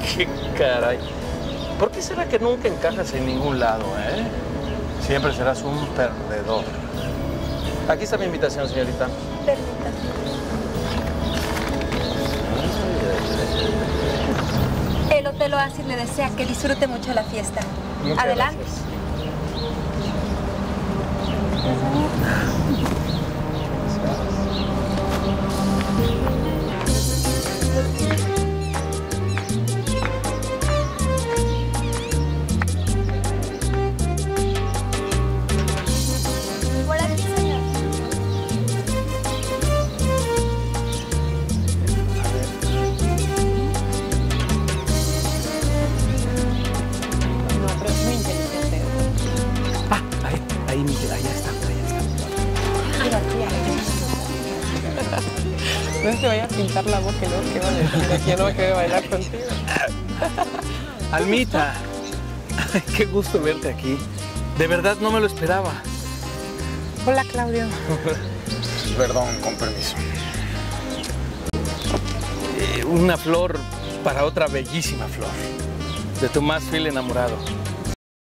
Qué caray. ¿Por qué será que nunca encajas en ningún lado, eh? Siempre serás un perdedor. Aquí está mi invitación, señorita. Permítame. El Hotel Oasis le desea que disfrute mucho la fiesta. Muchas Adelante. gracias. Por aquí, señor. No, pero es muy inteligente. Ah, ahí, Miguel, allá está. Mira, tía. No es que vaya a pintar la boca, ¿no? ¿Qué va a decir? Aquí no va a querer bailar contigo. Almita, ay, qué gusto verte aquí. De verdad no me lo esperaba. Hola, Claudio. Perdón, con permiso. Una flor para otra bellísima flor. De tu más fiel enamorado.